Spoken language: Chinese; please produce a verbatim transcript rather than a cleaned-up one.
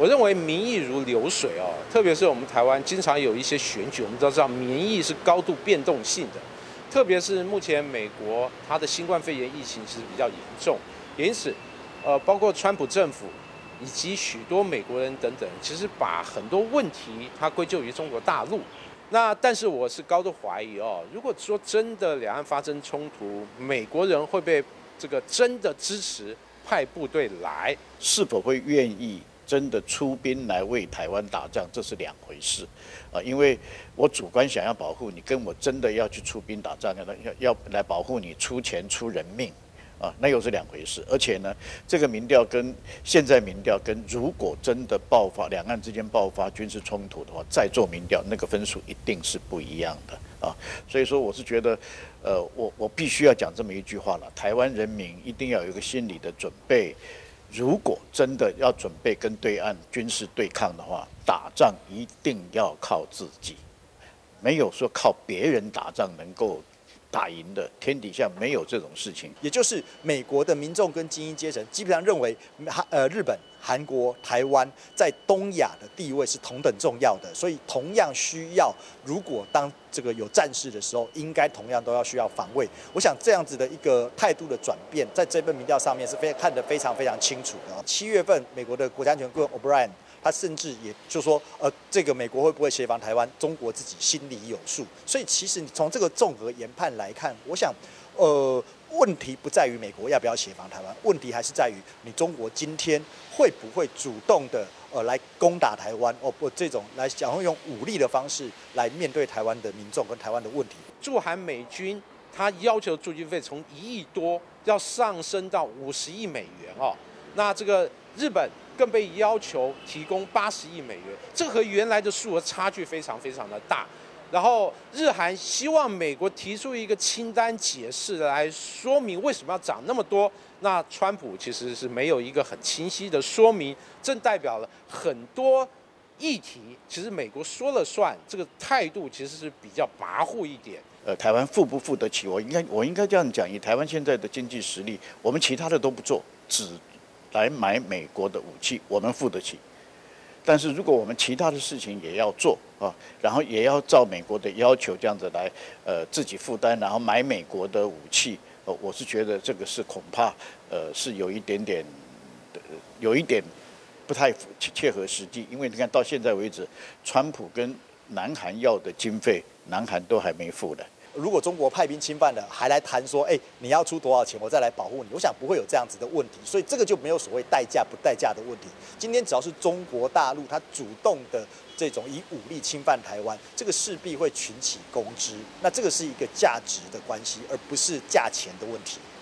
我认为民意如流水哦，特别是我们台湾经常有一些选举，我们都知道民意是高度变动性的，特别是目前美国它的新冠肺炎疫情其实比较严重，也因此，呃，包括川普政府以及许多美国人等等，其实把很多问题它归咎于中国大陆。那但是我是高度怀疑哦，如果说真的两岸发生冲突，美国人会被这个真的支持派部队来， 是否会愿意真的出兵来为台湾打仗，这是两回事，啊，因为我主观想要保护你，跟我真的要去出兵打仗，要要来保护你，出钱出人命，啊，那又是两回事。而且呢，这个民调跟现在民调跟如果真的爆发两岸之间爆发军事冲突的话，再做民调，那个分数一定是不一样的啊。所以说，我是觉得，呃，我我必须要讲这么一句话了：台湾人民一定要有一个心理的准备。如果真的要准备跟对岸军事对抗的话，打仗一定要靠自己，没有说靠别人打仗能够打赢的，天底下没有这种事情。 也就是美国的民众跟精英阶层基本上认为，呃，日本、韩国、台湾在东亚的地位是同等重要的，所以同样需要，如果当这个有战事的时候，应该同样都要需要防卫。我想这样子的一个态度的转变，在这份民调上面是非看得非常非常清楚的。七月份，美国的国家安全顾问 O'Brien 他甚至也就说，呃，这个美国会不会协防台湾，中国自己心里有数。所以其实你从这个综合研判来看，我想，呃。问题不在于美国要不要协防台湾，问题还是在于你中国今天会不会主动的呃来攻打台湾，哦不，这种来想要用武力的方式来面对台湾的民众跟台湾的问题。 驻韩美军他要求驻军费从一亿多要上升到五十亿美元哦，那这个日本更被要求提供八十亿美元，这和原来的数额差距非常非常的大。然后日韩希望美国提出一个清单解释来说明为什么要涨那么多，那川普其实是没有一个很清晰的说明，正代表了很多议题其实美国说了算，这个态度其实是比较跋扈一点。 呃，台湾付不付得起？我应该我应该这样讲，以台湾现在的经济实力，我们其他的都不做，只来买美国的武器，我们付得起。但是如果我们其他的事情也要做啊，然后也要照美国的要求这样子来，呃，自己负担，然后买美国的武器，呃，我是觉得这个是恐怕，呃，是有一点点，呃、有一点不太切合实际。因为你看到现在为止，川普跟南韩要的经费，南韩都还没付的。 如果中国派兵侵犯了，还来谈说，哎，你要出多少钱，我再来保护你，我想不会有这样子的问题，所以这个就没有所谓代价不代价的问题。今天只要是中国大陆它主动的这种以武力侵犯台湾，这个势必会群起攻之，那这个是一个价值的关系，而不是价钱的问题。